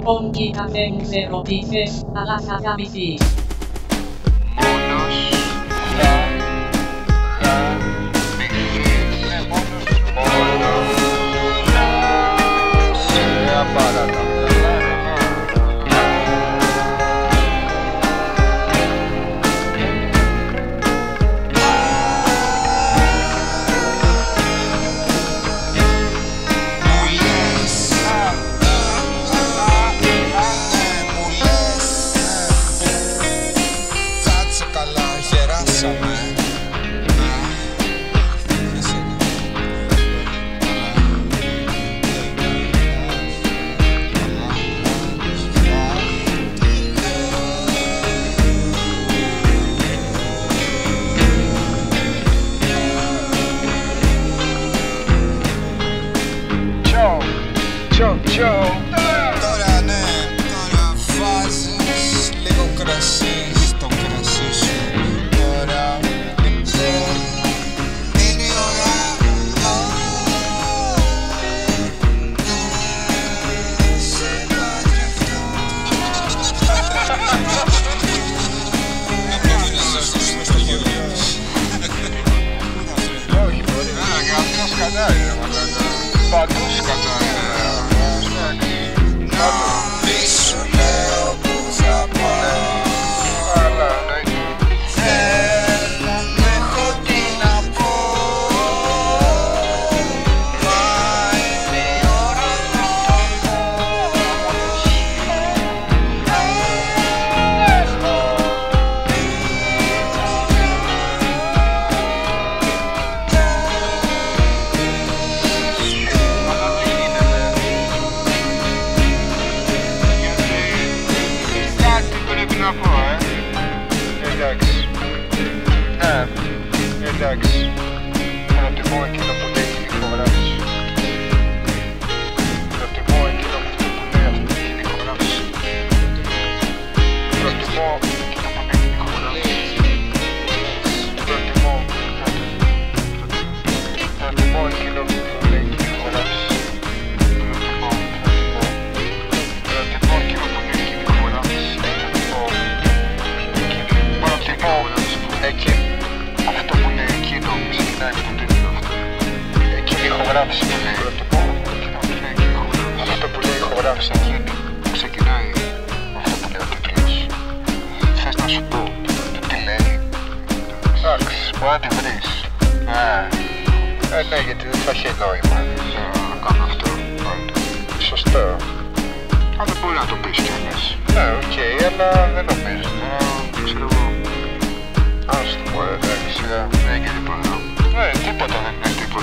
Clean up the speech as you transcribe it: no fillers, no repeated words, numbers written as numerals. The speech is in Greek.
Λοιπόν κοίτα δεν ξέρω τι θες, αλλά θα γαμηθείς. Μόνος θα γαμηθείς. Μόνος σε απαράτα. Τώρα ναι, τώρα βάζεις λίγο κρασί στο κρασί σου. Τώρα είναι η ώρα. Σε παντρευτώ. Όχι, μπορεί να κάνει σκατά είναι. Παντού σκατά είναι. Μη σου λέω που θα πάω. Δεν έχω τι να πω. Μα είναι η ώρα να το να πω, εντάξει. Ναι, εντάξει. Προτιμώ εκείνο που λέει την ηχογράφηση. Προτιμώ εκείνο που λέει αυτή την ηχογράφηση. Προτιμώ εκείνο που λέει την ηχογράφηση. Προτιμώ εκείνο που λέει την ηχογράφηση. Εκεί, αυτό που λέει εκείνο, ξεκινάει με το τίτλο αυτό. Εκεί η ηχογράφηση που λέει. Αυτό που λέει η ηχογράφηση εκείνη, που ξεκινάει με αυτό που λέει ο τίτλος. Θες να σου πω τι λέει. Εντάξει, μπορεί να τη βρεις. Ναι, γιατί δεν θα έχει νόημα να κάνω αυτό. Σωστό. Αλλά μπορεί να το πεις κιόλας. Ναι, οκ, αλλά δεν νομίζω. Ξέρω εγώ. Ας το πω, εντάξει, δεν είναι τίποτα. Ναι, τίποτα δεν είναι τίποτα.